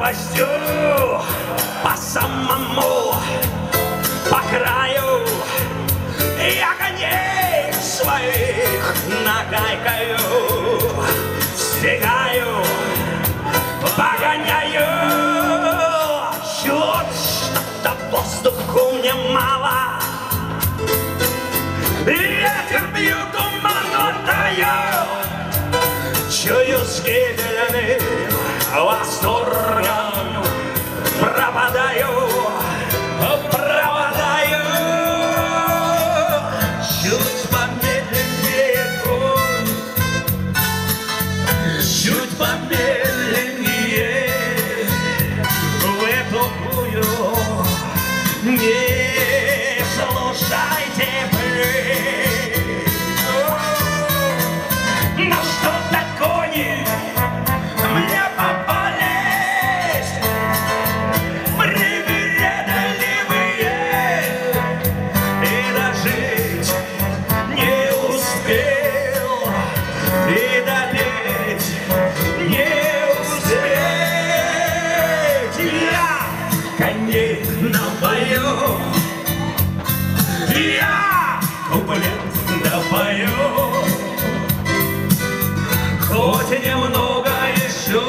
пропастью по самому, по краю. Я коней своих нагайкаю, стегаю, погоняю. Чуть что-то воздуху мне мало, ветер бьет, туман отдаю. Чую с гибельным восторгом пропадаю, пропадаю. Чуть помедленнее конь, чуть помедленнее в эту бурю. Не слушайте плеть. На что-то кони мне попались, привередливые, и дожить не успел, и допеть не успеть. Я коней напою, я куплет допою. Хоть немного еще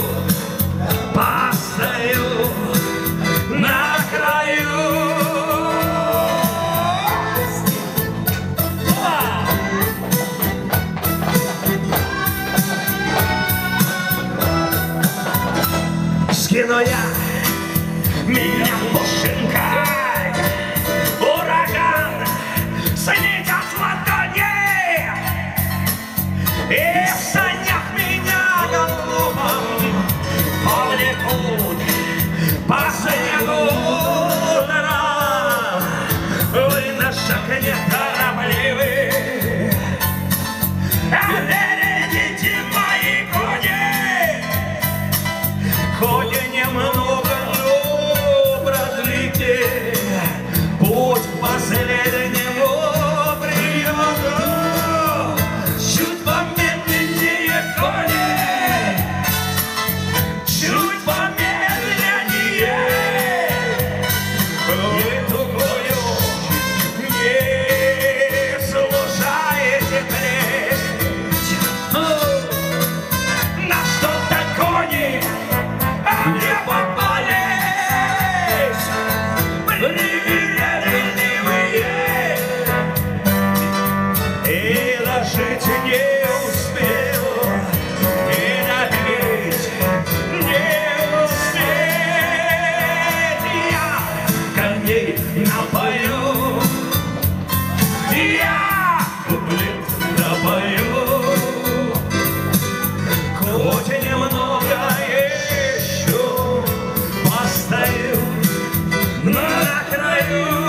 постою на краю. Скину я меня пушинкой, ураган слетят с ладони, и в санях меня голубом повлекут по снегу дорог. Вы на шаг неторопливы, верите мои кони, кони немного, но продлите путь к последнему приему. Чуть помедленнее кони, чуть помедленнее, вы тугою не слушаете плеть. На что-то кони мне попались, привередливые, и дожить не успел, и допить не успеть. Я коней напою, я куплет допою. Хоть немного еще постою на краю.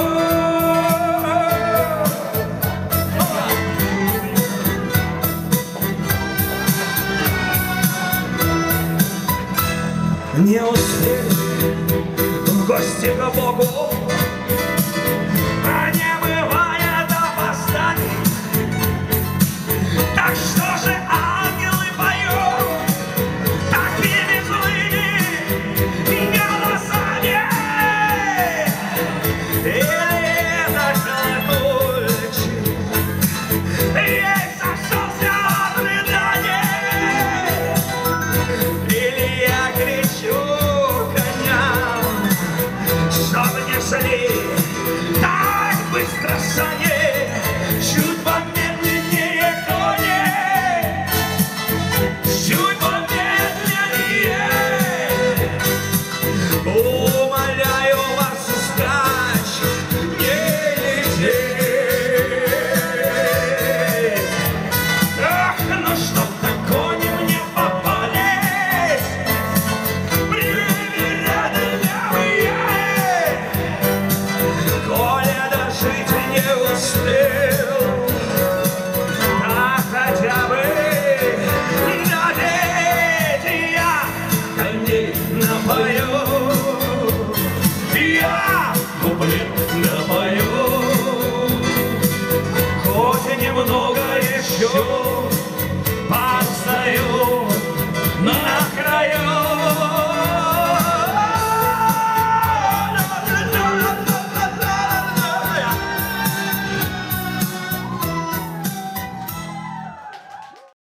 Не успели в гости к Богу, а не бывает опозданий. Так что же ангелы поют такими злыми голосами? Или это колокольчик ей зашелся от рыданий? Или я кричу коням, чтоб не шли так быстро сани? Чуть помедленнее кони, чуть помедленнее. Умоляю вас, скачь, не лететь. Ах, ну что-то кони мне попались, привередливые, коли дожить не успел, а хотя бы допеть. Я коней напою, я куплет допою. Хоть немного еще